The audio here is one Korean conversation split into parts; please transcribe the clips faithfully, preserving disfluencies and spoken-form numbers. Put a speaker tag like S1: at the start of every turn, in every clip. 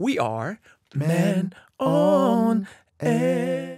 S1: We are Men on Air.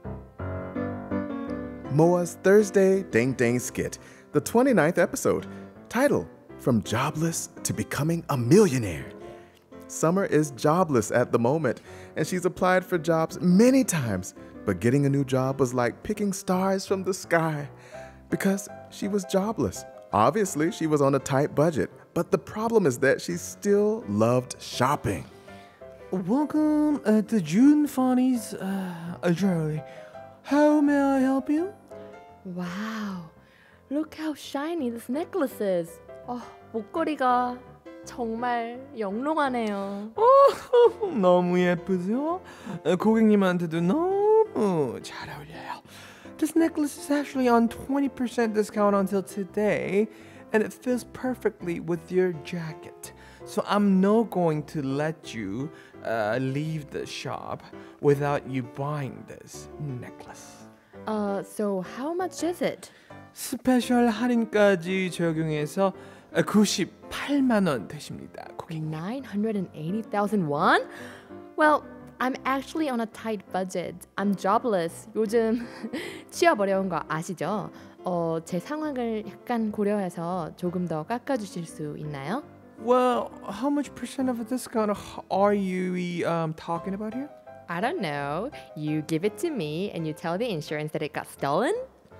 S2: Moa's Thursday Ding Ding skit, the twenty-ninth episode, title, From Jobless to Becoming a Millionaire. Summer is jobless at the moment, and she's applied for jobs many times, but getting a new job was like picking stars from the sky because she was jobless. Obviously, she was on a tight budget, but the problem is that she still loved shopping.
S1: Welcome uh, to June Funny's uh, Journey. How may I help you?
S3: Wow, look how shiny this necklace is. 어, 목걸이가 정말 영롱하네요.
S1: 어, 너무 예쁘죠? 어, 고객님한테도 너무 잘 어울려요. This necklace is actually on twenty percent discount until today, and it fits perfectly with your jacket. So I'm not going to let you uh, leave the shop without you buying this necklace.
S3: Uh, so how much is it?
S1: 스페셜 할인까지 적용해서 구십팔만 원 되십니다, 고객님.
S3: nine hundred eighty thousand won? Well, I'm actually on a tight budget. I'm jobless. 요즘 취업 어려운 거 아시죠? 어, 제 상황을 약간 고려해서 조금 더 깎아주실 수 있나요?
S1: Well, how much percent of a discount are you um, talking about here?
S3: I don't know. You give it to me and you tell the insurance that it got stolen?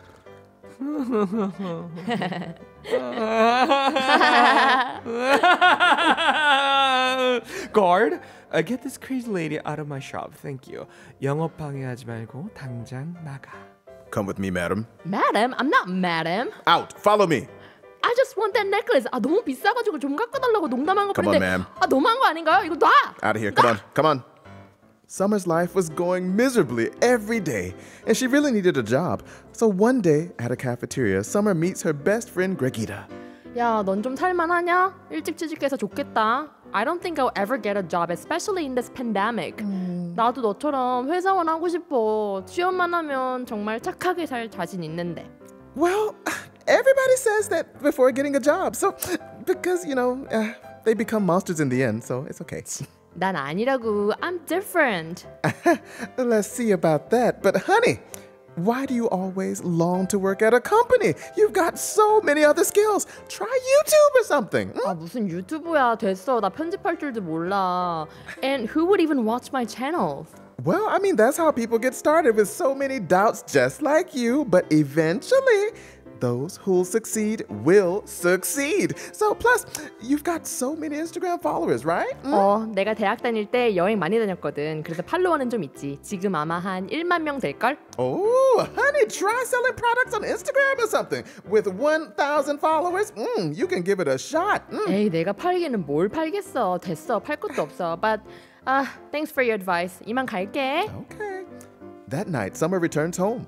S1: Guard, uh, get this crazy lady out of my shop. Thank you. 영업 방해하지 말고 당장 나가.
S2: Come with me, madam.
S3: Madam? I'm not madam.
S2: Out! Follow me!
S3: I just want that necklace. 아, 너무 비싸가지고 좀 깎아달라고 농담한 거
S2: Come
S3: 뿐인데.
S2: on, ma'am.
S3: 아, 너무한 거 아닌가요? 이거 놔!
S2: Out of here. Come on. Come on. Summer's life was going miserably every day, and she really needed a job. So one day at a cafeteria, Summer meets her best friend Gregita.
S3: 야, 넌 좀 살만하냐? 일찍 취직해서 좋겠다. I don't think I'll ever get a job, especially in this pandemic. 음. 나도 너처럼 회사원 하고 싶어. 취업만 하면 정말 착하게 살 자신 있는데.
S2: Well, everybody says that before getting a job. So, because, you know, uh, they become monsters in the end, so it's okay.
S3: 난 아니라고. I'm different.
S2: Let's see about that. But honey, why do you always long to work at a company? You've got so many other skills. Try YouTube or something.
S3: 아, 무슨 유튜브야. 됐어. 나 편집할 줄도 몰라. And who would even watch my channel?
S2: Well, I mean, that's how people get started with so many doubts just like you. But eventually, those who'll succeed will succeed. So plus, you've got so many Instagram followers, right? Mm?
S3: 어, 내가 대학 다닐 때 여행 많이 다녔거든. 그래서 팔로워는 좀 있지. 지금 아마 한 일만 명 될걸?
S2: Oh, honey, try selling products on Instagram or something. With one thousand followers, mm, you can give it a shot. Mm.
S3: 에이, 내가 팔기는 뭘 팔겠어. 됐어. 팔 것도 없어. But, uh, thanks for your advice. 이만 갈게.
S2: Okay. That night, Summer returns home.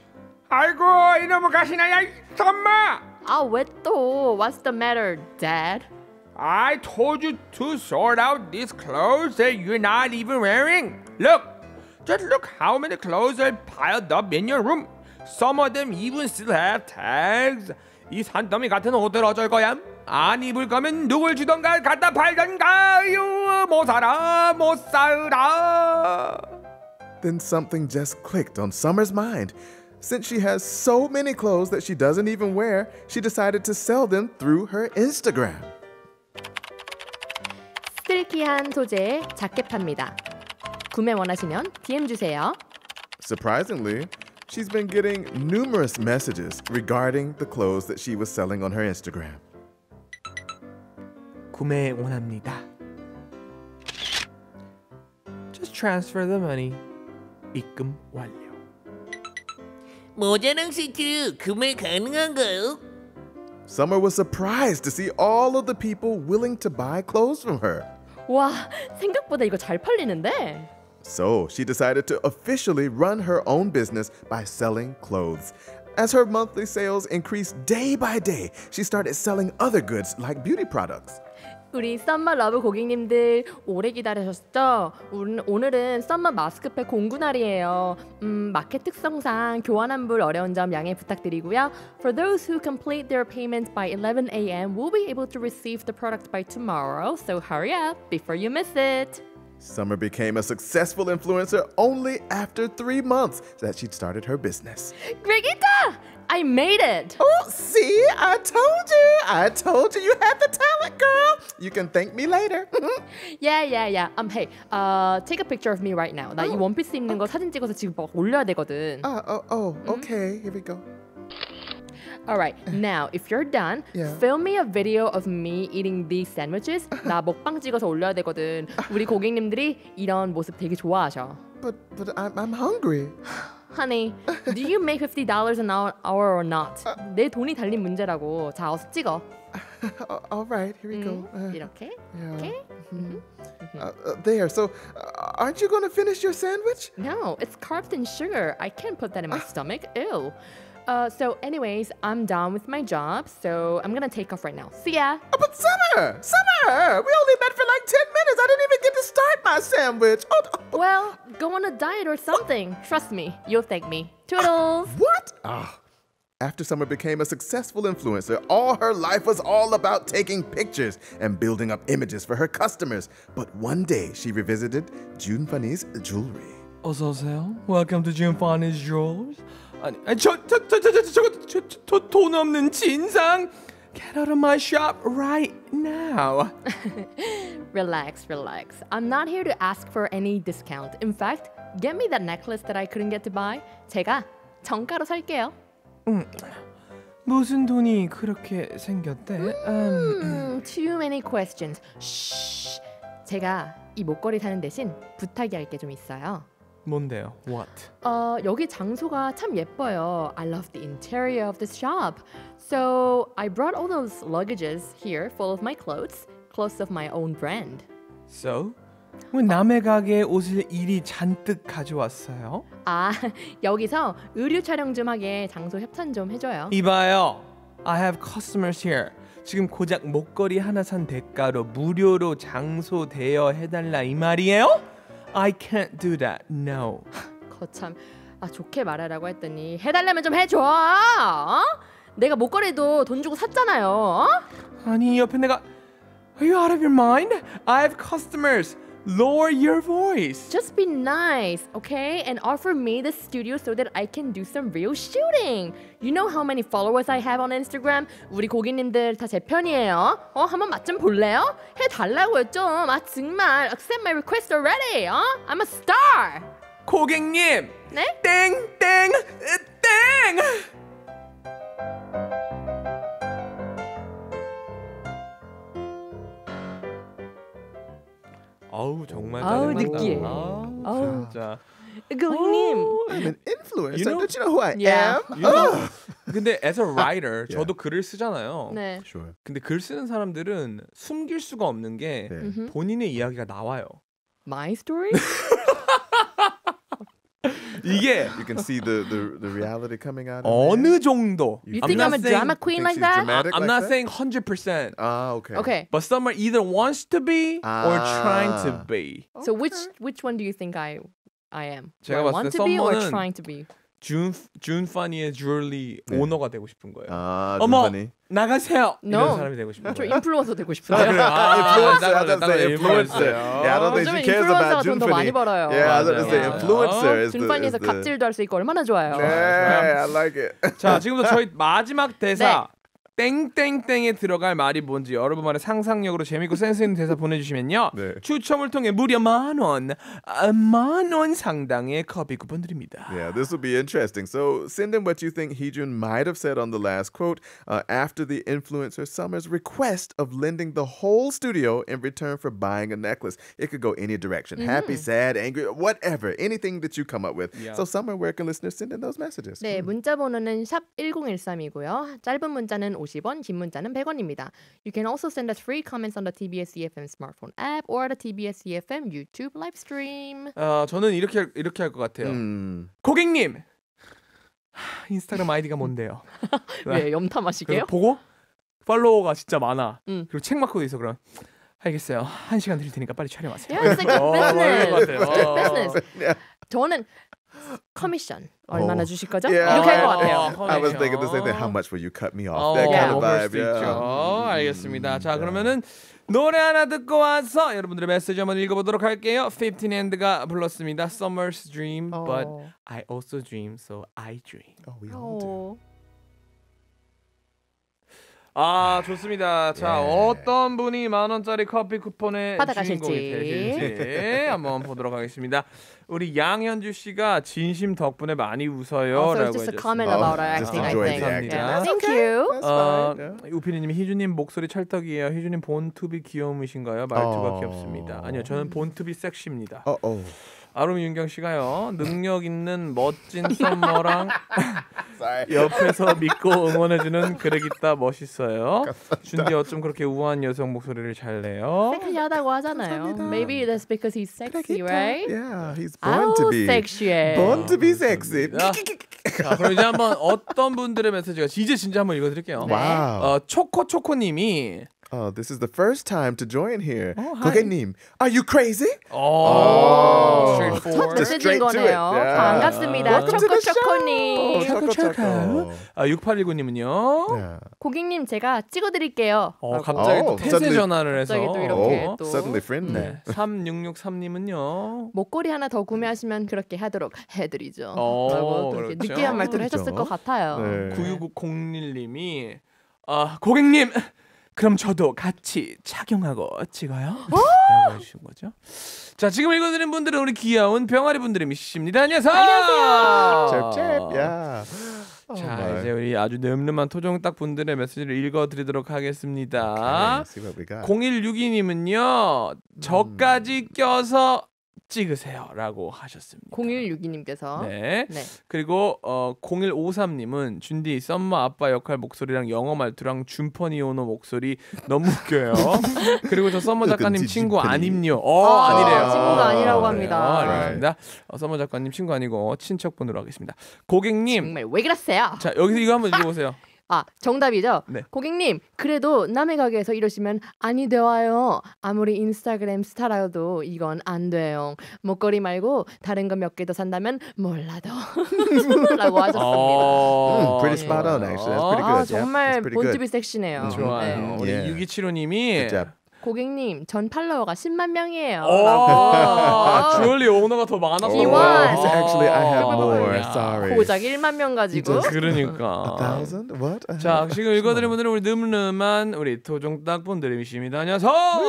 S4: 아이고 이놈의 가시나야 엄마.
S3: 아, 왜 또? What's the matter, Dad?
S4: I told you to sort out these clothes that you're not even wearing. Look, just look how many clothes are piled up in your room. Some of them even still have tags. 이 산더미 같은 옷들 어쩔 거야? 안 입을 거면 누굴 주던가 갖다 팔던가. 아유, 못 살아 못 살아.
S2: Then something just clicked on Summer's mind. Since she has so many clothes that she doesn't even wear, she decided to sell them through her Instagram.
S3: 스틸키한 소재의 자켓 팝니다. 구매 원하시면 디엠 주세요.
S2: Surprisingly, she's been getting numerous messages regarding the clothes that she was selling on her Instagram.
S1: 구매 원합니다. Just transfer the money. 입금 완료.
S5: 모자랑 세트 구매 가능한가요?
S2: Summer was surprised to see all of the people willing to buy clothes from her.
S3: 와, 생각보다 이거 잘 팔리는데?
S2: So she decided to officially run her own business by selling clothes. As her monthly sales increased day by day, she started selling other goods like beauty products.
S3: 우리 썸머 러브 고객님들 오래 기다리셨죠? 오늘은 썸머 마스크팩 공구 날이에요. 음, 마켓 특성상 교환 환불 어려운 점 양해 부탁드리고요. For those who complete their payments by eleven a m, we'll be able to receive the product by tomorrow. So hurry up before you miss it.
S2: Summer became a successful influencer only after three months that she'd started her business.
S3: Brigitte, I made it.
S2: Oh, see, I told you. I told you you had the talent, girl. You can thank me later.
S3: Yeah, yeah, yeah. Um, hey, uh, take a picture of me right now. 나 이 원피스 입는 거 사진 찍어서 지금 막 올려야 되거든.
S2: oh, oh, oh, okay. Here we go.
S3: All right, now if you're done,
S2: Yeah.
S3: film me a video of me eating these sandwiches. 나 먹방 찍어서 올려야 되거든. 우리 고객님들이 이런 모습 되게 좋아하셔.
S2: But, but I'm, I'm hungry.
S3: Honey, do you make fifty dollars an hour, hour or not? 내 돈이 달린 문제라고. 자, 어서 찍어.
S2: Uh, all right, here we go.
S3: 음,
S2: Uh,
S3: 이렇게.
S2: yeah.
S3: Okay.
S2: Uh, uh, there. So, uh, aren't you going to finish your sandwich?
S3: No, it's carbs and sugar. I can't put that in my stomach. Ew. Uh, so anyways, I'm done with my job, so I'm gonna take off right now. See ya.
S2: Oh, but Summer, Summer, we only met for like ten minutes. I didn't even get to start my sandwich. Oh, oh.
S3: Well, go on a diet or something. Trust me, you'll thank me. Toodles.
S2: What? Ah. After Summer became a successful influencer, all her life was all about taking pictures and building up images for her customers. But one day, she revisited June Funny's jewelry.
S1: 어서 오세요. Welcome to June Funny's Jewels. 아니, 아니 저저저저저저돈 없는 진상. Get out of my shop right now.
S3: Relax, relax. I'm not here to ask for any discount. In fact, get me that necklace that I couldn't get to buy. 제가 정가로 살게요.
S1: 음, 무슨 돈이 그렇게 생겼대? 음,
S3: Hmm, too many questions. Shh. 제가 이 목걸이 사는 대신 부탁이 할 게 좀 있어요.
S1: 뭔데요? What?
S3: 어, 여기 장소가 참 예뻐요. I love the interior of this shop. So I brought all those luggages here full of my clothes, clothes of my own brand.
S1: So? 왜 남의 가게에 옷을 이리 잔뜩 가져왔어요?
S3: 아, 여기서 의류 촬영 좀 하게 장소 협찬 좀 해줘요.
S1: 이봐요. I have customers here. 지금 고작 목걸이 하나 산 대가로 무료로 장소 대여해달라 이 말이에요? I can't do that. No.
S3: 거참, 아 좋게 말하라고 했더니 해달라면 좀 해줘. 어? 내가 목걸이도 돈 주고 샀잖아요. 어?
S1: 아니 옆에 내가 Are you out of your mind? I have customers. Lower your voice.
S3: Just be nice, okay? And offer me the studio so that I can do some real shooting. You know how many followers I have on Instagram? 우리 고객님들 다 제 편이에요. 어, 한번 맛 좀 볼래요? 해달라고요 좀. 아 정말 accept my request already. 어? I'm a star.
S1: 고객님.
S3: 네?
S1: 땡, 땡, 땡. 아우 정말
S3: 아우,
S1: 짜증난다.
S3: 느끼해.
S1: 아우,
S3: 아우.
S1: 진짜.
S3: 고객님.
S2: I'm an influencer.
S1: You know-
S2: Don't you know who I
S3: Yeah.
S2: am?
S1: You know, 근데 as a writer
S2: Yeah.
S1: 저도 글을 쓰잖아요.
S3: 네.
S2: Sure.
S1: 근데 글 쓰는 사람들은 숨길 수가 없는 게
S2: 네.
S1: 본인의 이야기가 나와요.
S3: My story?
S1: 이게
S2: You can see the, the, the reality coming out. in
S1: 어느 정도.
S3: You
S1: I'm
S3: think
S1: not
S3: I'm a
S1: saying-
S3: drama queen
S2: think
S3: like
S2: she's
S3: that?
S2: dramatic?
S1: I'm
S2: like
S1: not
S2: that?
S1: saying one hundred percent.
S2: Ah, okay.
S3: Okay.
S1: But someone either wants to be or trying to
S2: Ah.
S1: be.
S3: So which which one do you think I I am? Do
S1: 제가
S3: I
S1: 봤을
S3: want
S1: 때
S3: to be or
S1: 썸머는
S3: trying to be?
S1: 준 준 파니의 주얼리
S2: 네.
S1: 오너가 되고 싶은 거예요.
S2: Ah,
S1: 어머
S2: funny.
S1: 나가세요.
S3: No.
S1: 이런 사람이 되고 싶은
S3: 저
S1: 거예요.
S3: 인플루언서 되고 싶어요.
S1: 아, 그래요? 아,
S2: Influencer. I
S1: 나가요,
S2: was gonna say
S1: 나가요,
S2: influencer.
S1: influencer.
S2: Yeah, I don't think
S3: 요즘에
S2: she cares about
S3: 인플루언서가
S2: June
S3: 돈더 많이
S2: Funny.
S3: 벌어요.
S2: Yeah, I was gonna say
S1: 맞아요.
S2: influencer is the.
S3: 준판이에서
S2: is the-
S3: 갑질도 할 수 있고 얼마나 좋아요.
S2: Yeah, I like it.
S1: 자, 지금부터 저희 마지막 대사
S3: 네.
S1: 땡땡땡에 들어갈 말이 뭔지 여러분만의 상상력으로 재밌고 센스 있는 대사 보내주시면요.
S2: 네.
S1: 추첨을 통해 무려 만 원, 아, 만 원 상당의 커피 쿠폰 드립니다.
S2: Yeah, this will be interesting. So send in what you think Heejun might have said on the last quote uh, after the influencer Summer's request of lending the whole studio in return for buying a necklace. It could go any direction. Happy, sad, angry, whatever. Anything that you come up with.
S1: Yeah.
S2: So Summer, where can listeners send in those messages?
S3: 네, 문자 번호는 샵 일공일삼이고요. 짧은 문자는 오십 원, 긴 문자는 백 원입니다. You can also send us free comments on the 티비에스 이에프엠 smartphone app or the 티비에스 이에프엠 YouTube live stream.
S1: 어, 저는 이렇게 이렇게 할 것 같아요.
S2: Mm.
S1: 고객님, 하, 인스타그램 아이디가 뭔데요?
S3: 왜 염탐하시게요?
S1: 그래서 보고 팔로워가 진짜 많아.
S3: 음.
S1: 그리고 책 마크도 있어. 그럼 알겠어요. 한 시간 드릴 테니까 빨리 촬영하세요.
S3: Yeah, it's like a
S1: 어,
S3: business.
S1: 뭐 이럴 것 같아요.
S3: It's like
S1: 어.
S3: business. 저는 커미션 얼마나 주실 거죠?
S2: Yeah.
S3: 이렇게 할 것 같아요.
S1: 어,
S2: I was
S1: 커미션.
S2: thinking the same thing. How much will you cut me off?
S1: 어,
S2: that kind
S3: yeah.
S2: of
S1: 그럴
S2: vibe.
S1: 수도
S2: Yeah.
S1: 있죠. 알겠습니다. 자, 그러면은 노래 하나 듣고 와서 여러분들의 메시지 한번 읽어보도록 할게요. fifteen and가 불렀습니다. Summer's dream,
S3: 어.
S1: but I also dream, so I dream.
S2: Oh, we all do.
S3: 어.
S1: 아, 좋습니다. 자,
S2: 예.
S1: 어떤 분이 만 원짜리 커피 쿠폰의
S3: 받아가실지.
S1: 주인공이 되실지 한번 보도록 하겠습니다. 우리 양현주 씨가 진심 덕분에 많이 웃어요라고
S3: Also, just a
S1: 해줬습니다.
S3: comment
S2: Oh,
S3: about our
S2: just
S3: acting, I
S2: enjoyed
S3: think.
S2: the acting.
S3: Yeah.
S1: That's
S3: Thank you.
S2: That's
S1: 어,
S2: fine. Yeah.
S1: 우피디님 희주님 목소리 찰떡이에요. 희주님 본투비 귀여우신가요? 말투가
S2: 어.
S1: 귀엽습니다. 아니요, 저는 본투비 섹시입니다.
S2: Uh oh.
S1: 아롬 윤경 씨가요. 능력 있는 멋진 썸머랑
S2: Sorry.
S1: 옆에서 믿고 응원해주는 그레기따 멋있어요. 준디 어쩜 그렇게 우아한 여성 목소리를 잘 내요?
S3: 섹시하다고 하잖아요. Maybe that's because he's sexy, right?
S2: Yeah, he's born
S3: 아우
S2: to be.
S3: 섹시해.
S2: Born to be sexy.
S1: 자, 자, 그럼 이제 한번 어떤 분들의 메시지가 이제 진짜 한번 읽어드릴게요.
S2: Wow.
S1: 어, 초코초코님이
S2: Oh, this is the first time to join here.
S1: Oh, hi.
S2: 고객님, are you crazy?
S1: 오,
S3: 첫
S1: straightforward.
S3: 메시지인
S2: straight to it.
S3: 거네요.
S2: Yeah.
S3: 반갑습니다.
S2: Welcome to the show.
S3: 초코초코님.
S2: 초코 초코.
S1: 아, 육팔일구님은요.
S2: Yeah.
S3: 고객님 제가 찍어드릴게요.
S1: 어,
S3: 라고.
S1: 갑자기 또
S2: 어,
S1: 태세
S2: suddenly-
S1: 전화를 해서
S3: 갑자기 또 이렇게
S2: Oh,
S3: 또.
S2: suddenly friendly.
S1: 네. 삼육육삼님은요.
S3: 목걸이 하나 더 구매하시면 그렇게 하도록 해드리죠.
S1: 어,
S3: 라고 또 이렇게
S1: 그렇죠.
S3: 느끼한 말투를
S2: 그렇죠.
S3: 해줬을 것 같아요.
S2: 네.
S1: 구육공일님이 아, 고객님 그럼 저도 같이 착용하고 찍어요?
S3: 어?
S1: 라고 해주신 거죠. 자, 지금 읽어드린 분들은 우리 귀여운 병아리 분들이십니다. 안녕하세요. 안녕하세요.
S2: Chirp, chirp. Yeah. Oh,
S1: 자,
S2: my.
S1: 이제 우리 아주 늠름한 토종딱 분들의 메시지를 읽어드리도록 하겠습니다.
S2: Okay, see what we got.
S1: 공일육이님은요. 저까지 껴서 찍으세요라고 하셨습니다.
S3: 공일육이님께서
S1: 네.
S3: 네.
S1: 그리고 어, 공일오삼님은 준디 썸머 아빠 역할 목소리랑 영어 말투랑 준퍼니 오너 목소리 너무 웃겨요. 그리고 저 썸머 작가님
S2: 지-
S1: 친구
S2: 준퍼니.
S1: 아님요. 어,
S3: 아,
S1: 아니래요.
S3: 친구가 아니라고
S1: 어,
S3: 합니다.
S1: 그래요. 알겠습니다. 어, 썸머 작가님 친구 아니고 친척분으로 하겠습니다. 고객님,
S3: 정말 왜 그러세요?
S1: 자 여기서 이거 한번 읽어보세요.
S3: 아 정답이죠.
S1: 네.
S3: 고객님 그래도 남의 가게에서 이러시면 아니 돼와요. 아무리 인스타그램 스타라도 이건 안 돼요. 목걸이 말고 다른 거 몇 개 더 산다면 몰라도 라고 하셨습니다.
S1: 어,
S2: Mm, pretty spot on, actually. That's pretty
S3: 아
S2: good. Yeah,
S3: 정말
S2: that's pretty good.
S3: 본투비 섹시네요.
S1: 좋아요.
S3: 네.
S1: 우리
S2: 예.
S1: 육이칠오님이
S2: Good job.
S3: 고객님 전 팔로워가 십만 명이에요.
S1: 어, 아,
S3: 라고.
S1: 주얼리 오너가 더 많았어.
S3: 지원.
S2: Oh, actually, I have
S1: 아,
S2: more.
S1: 야.
S2: Sorry.
S3: 고작 일만 명 가지고
S2: just- A
S1: 그러니까.
S2: thousand? What? I
S1: 자,
S2: have-
S1: 지금 읽어드린 분들은 우리 늠름한 우리 토종딱 분들이십니다. 안녕하세요.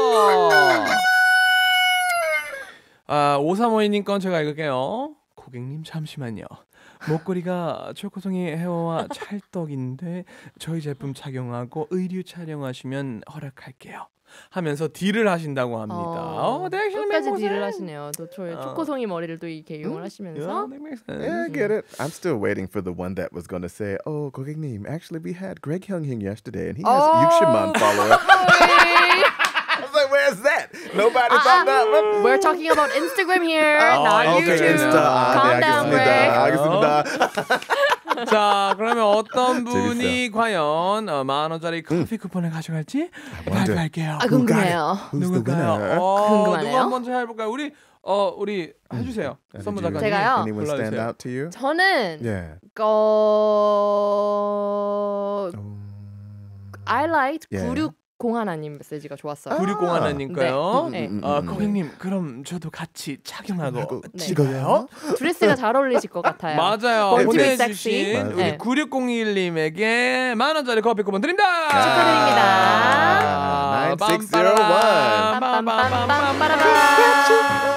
S1: 아, 오삼오이님 건 제가 읽을게요. 고객님 잠시만요. 목걸이가 초코송이 헤어와 찰떡인데 저희 제품 착용하고 의류 촬영하시면 허락할게요. 하면서 딜을 하신다고 합니다.
S3: 어,
S1: 어, 네,
S3: 끝까지
S1: 딜을
S3: 딜을 하시네요. 또 초,
S1: 어.
S3: 초코송이 머리를 또 이렇게 이용을 하시면서
S2: Yeah, I get it. I'm still waiting for the one that was going to say, "Oh, 고객님, actually we had Greg Hyung-hing yesterday, and he has
S3: Oh.
S2: 육십만 follower." I was like, "Where's that? Nobody found that one."
S3: We're talking about Instagram here, not
S1: okay,
S3: YouTube.
S1: Insta. 아,
S3: Calm
S2: 네,
S3: down,
S2: 알겠습니다.
S3: Greg.
S2: 알겠습니다.
S1: 자, 그러면 어떤 분이
S2: 재밌어요.
S1: 과연 어, 만 원짜리 커피 쿠폰을 가져갈지 발표할게요.
S3: 아 궁금해요.
S2: Who's the
S1: 누굴까요?
S2: winner?
S1: 어,
S3: 궁금하네요.
S1: 누가 먼저 해볼까요? 우리 어 우리 해주세요. 선물
S2: Did you-
S1: 작가님.
S3: 제가요?
S2: Anyone stand
S1: 골라주세요.
S2: out to you?
S3: 저는
S2: Yeah.
S3: 어...
S2: Um,
S3: I liked
S2: 예.
S3: 구육공하나님 메시지가 좋았어요.
S1: 구육공하나님께요.
S3: 네.
S2: 음, 음,
S1: 어,
S2: 음.
S1: 고객님 그럼 저도 같이 착용하고
S2: 하고
S3: 네.
S1: 찍어요?
S3: 드레스가 잘 어울리실 것 같아요.
S1: 맞아요.
S3: 본투비
S1: 보내주신
S3: 섹시.
S1: 우리
S3: 네.
S1: 구육공일님에게 만 원짜리 커피 쿠폰 드립니다.
S3: 축하드립니다.
S2: nine six zero one.
S3: 빰빰빰빰빰빰빰.